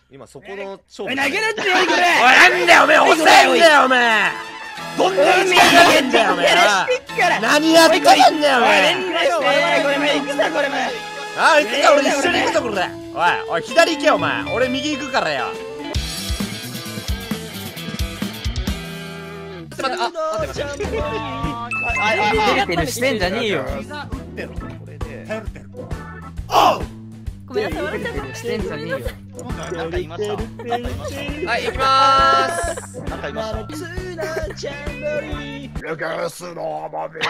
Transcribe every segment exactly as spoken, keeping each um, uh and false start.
今そこの勝負。 投げるってよいこれ。 おいなんだよおめえ遅いんだよおめえ。どんなに力投げんだよおめえ。何やってんだよお前。 これ前行くぞこれ前。 ああ行くぞ俺一緒に行くぞこれ。おいおい左行けよお前。俺右行くからよ。ちょっと待ってあ待って待って。 照れてるしてんじゃねえよ。 ごめんなさい、笑っちゃった。 してんじゃねえよ。 なんかいました。 はい行きまーす。 なんかいました。 ルガスの甘み。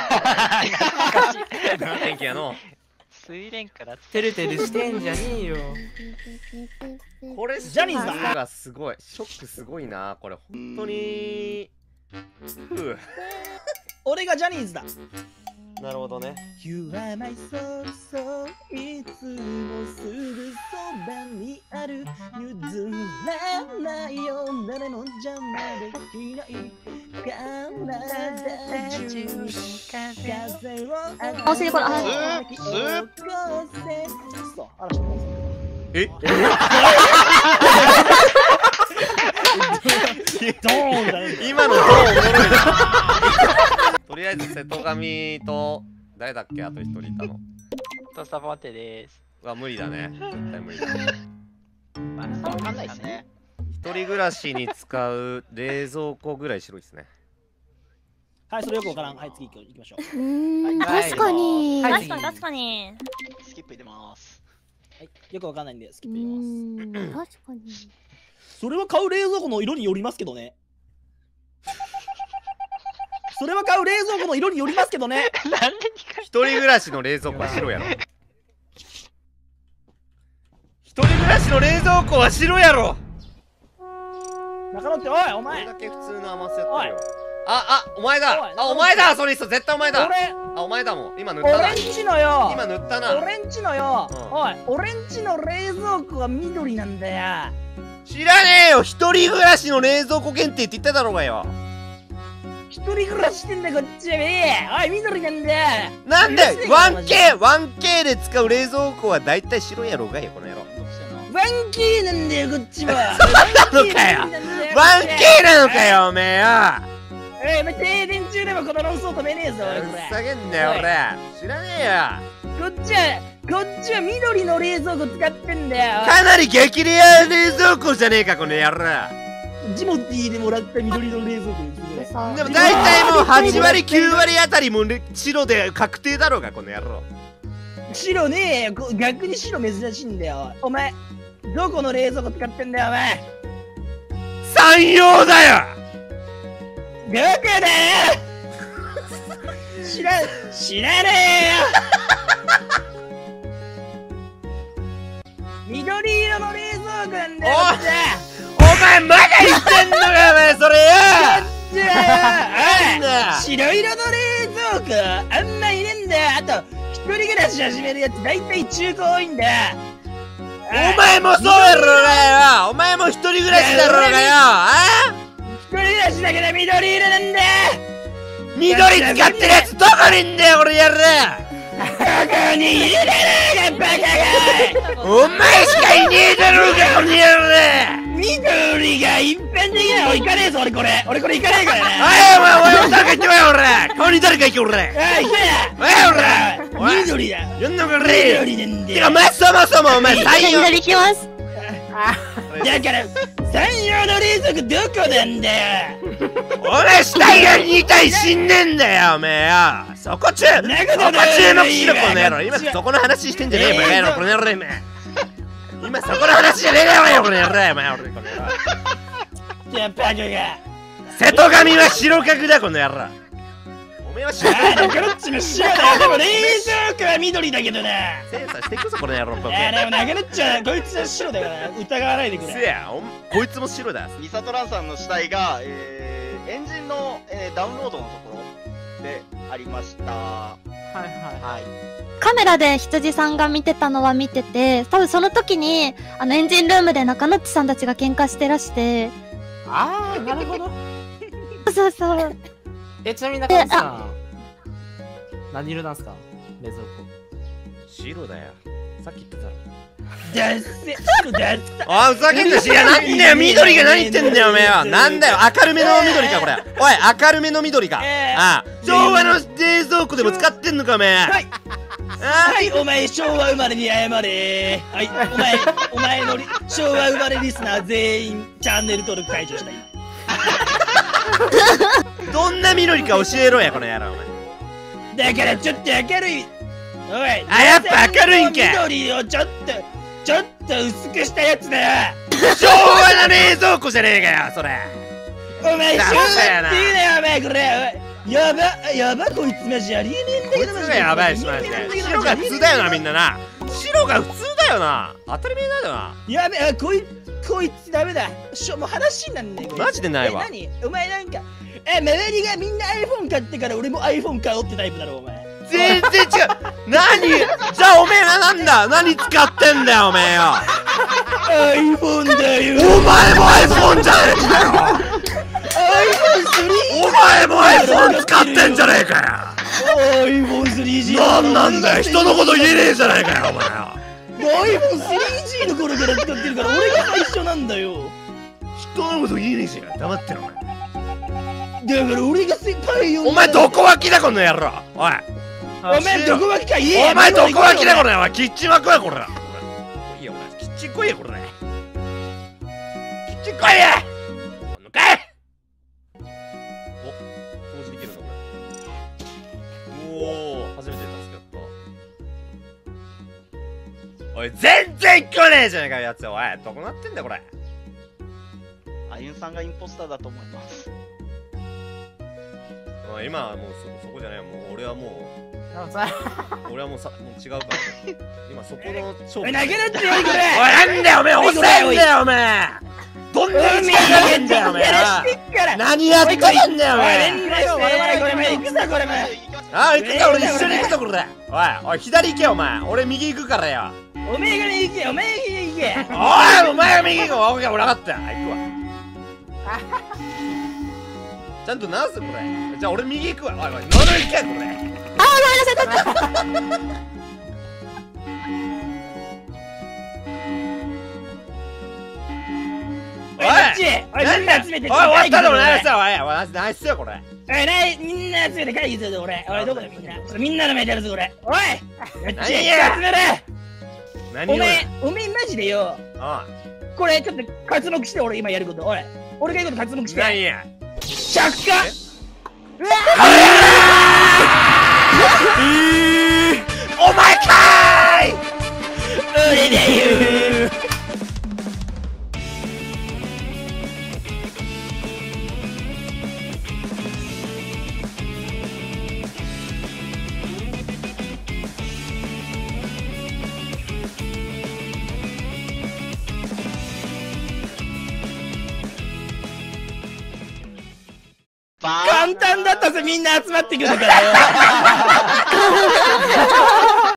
元気やの。 水蓮からてるてるしてんじゃねえよ。 これジャニーズだ。すごいショックすごいなこれ本当に。 俺がジャニーズだ。 なるほどね。 You are my soul, so いつもすぐそばにある。譲らないよ誰も邪魔できない体中風をあ、それこれ、あ、 スーそう、嵐のえドーンだよ。 今のどうおもろいな。とりあえず瀬戸上と誰だっけあと一人いたの。 トスタポンテです。 うわ無理だね。絶対無理だ。 まあ、わかんないですね。 一人暮らしに使う冷蔵庫ぐらい白いですね。 はい、それよくわからん。はい、次行きましょう。 うーん、確かに。 はい確かに、確かに。 スキップ入れます。 はい、よくわかんないんでスキうップ入れます。 ーん、確かに。 それは買う冷蔵庫の色によりますけどね。それは買う冷蔵庫の色によりますけどね。 なんでにか一人暮らしの冷蔵庫は白やろ。一人暮らしの冷蔵庫は白やろ。 中野って、おい、おこれ前。 だけ普通の甘さやってるよ。あ、あ、お前だ。あ、お前だ。それ絶対お前だ。 俺、 あ、お前だもん。今塗ったな。 俺んちのよ。 今塗ったな。 俺んちのよ。 うんおい、俺んちの冷蔵庫が緑なんだよ。 知らねえよ。一人暮らしの冷蔵庫限定って言っただろうがよ。 一人暮らししてんだこっちはね。おい、緑なんだよ。 なんで ワンケー、ワンケー で使う冷蔵庫はだいたい白やろうがよ、この野郎。 ワンケーなんだよ、こっちは。 そうなのかよ。ワンケーなのかよ、おめえよ。 え、お前停電中でもこの論争止めねえぞ、おい、これ。 ふざけんなよ、俺。知らねえよ。 こっちは、こっちは緑の冷蔵庫使ってんだよ。 かなり激レア冷蔵庫じゃねえか、この野郎。 ジモティーでもらった緑の冷蔵庫です、これ。 でも大体もうはち割きゅう割あたりも白で確定だろうがこの野郎。 白ねえよ、こ逆に白珍しいんだよ。お前どこの冷蔵庫使ってんだよお前。 山陽だよ。 どこだよ。知ら知らねえよ。緑色の冷蔵庫なんだよ。 お前まだ言ってんのかお前それよ。 じゃあ白色の冷蔵庫あんまいねえんだよ。あと一人暮らし始めるやつ大体中古多いんだよ。 お前もそうやろがよ。お前も一人暮らしだろうがよ。あ一人暮らしだけど緑色なんだよ。 緑使ってるやつどこにいんだよこれやる。 ここにいるだろうがバカが。 お前しかいねえだろうがこの野郎。 緑が一般的なの行かねえぞ俺これ。俺これ行かねえからな。 おいお前おい誰か行ってこい俺。顔に誰か行け俺。 おい行けおい俺。 緑だ。 やんのかれ。 緑なんだよ。 てかお前そもそもお前山陽。 左行きます。 だから山陽の冷蔵庫どこなんだよ。 お前死体がに体死んでんだよおめえよ。そこ注そこ注目しろこの野郎。今そこの話してんじゃねえバカ野郎この野郎今。今そこの話じゃねえだよこの野郎お前俺この野郎。 じゃあバカが。 瀬戸上は白角だこの野郎。おめえは白角だ。 こっちも白だよ。でも冷蔵庫は緑だけどな。 精査してくぞこの野郎。 いやでもなくなっちゃう。こいつは白だから疑わないでくれ。 せやこいつも白だ。 ミサトランさんの死体が、えー、エンジンの、えー、ダウンロードのところでありました。 はいはいはい。 カメラで羊さんが見てたのは見てて、多分その時に、あのエンジンルームで中野っちさんたちが喧嘩してらして。 ああ、なるほど。 そうそう。 え、ちなみに中野さん、何色なんすか冷蔵庫。 白だよ。 さっき言ってたろ。 だっせだっさあーふざけんなし。いやなんだよ緑が何言ってんだよおめえは。なんだよ明るめの緑かこれ。おい明るめの緑か。ああ昭和の冷蔵庫でも使ってんのかおめえ。 はいはいお前昭和生まれに謝れ。はいお前お前のリ昭和生まれリスナー全員チャンネル登録解除したい。 どんな緑か教えろやこの野郎お前。 だからちょっと明るい。おいあやっぱ明るいんけ。 緑をちょっとちょっと薄くしたやつだよ。 昭和の冷蔵庫じゃねえかよそれ。 お前昭ダサ和やなって言うなよお前これ。おいやばやばこいつマジありえねえんだこいつけどマジで。 がやばいしマジで。白が普通だよなみんなな。白が普通だよな。当たり前だよな。 やべえこいこいつダメだ。しょもう話になんねえこいつマジでないわ。 え何お前なんかえ周りがみんな iPhone 買ってから俺も iPhone 買おうってタイプだろお前。 全然違う。何じゃあおめえはなんだ。何使ってんだよおめえよ。 iPhone だよ。 お前も iPhone じゃねえかよ。 iPhone スリーお前も iPhone 使ってんじゃねえかよ。 iPhone スリージーなんなんだよ人のこと言えねえじゃねえかよお前は。 iPhone スリージー の頃から使ってるから俺が最初なんだよ。 人のこと言えねえじゃん。黙ってろお前。 だから俺が先輩よ。 お前どこ脇だこの野郎。おいお前どこ脇か言え。 お前どこ脇だこれ。お前キッチン枠やこれ。いいよお前キッチン来いよこれ。キッチン来いや。このかい。お掃除できるのこれ。おお初めて助かった。おい全然来ねえじゃねえかやつ。おいどこなってんだよこれ。 あゆんさんがインポスターだと思います。 おい今はもうそそこじゃない。もう俺はもう。俺はもうさ、もう違うから。今そこの勝負。 おい投げるってよこれ。 おいなんだよおめえ遅いんだよおめえ。どんなに近くんだよおめえ。何やってんだよおめえ。 我々これ前行くぞこれ前。 ああ行くか俺一緒に行くぞこれ。おいおい左行けお前。俺右行くからよ。 おめえが右行けおめえが右行け。 おいお前が右行くわ。俺分かった。行くわ。ちゃんと直すこれ。じゃあ俺右行くわ。おいおい乗る行けこれ。 あー、ごめんなさい、ちょっと。 おいこっち。おいみんな集めて。 おい終わったのナイスよ。おいおいナイスよこれ。 おいないみんな集めて会議するぞ俺。おいどこだみんな。みんなの前でやるぞこれ。おいこっち集める。 何おめえおめえマジでよ。 あこれちょっと活目して俺今やること。おい俺が言うこと活目して。 何や着火。うわお前かーい。 俺だよ。簡単だったぜみんな集まってくるからよ。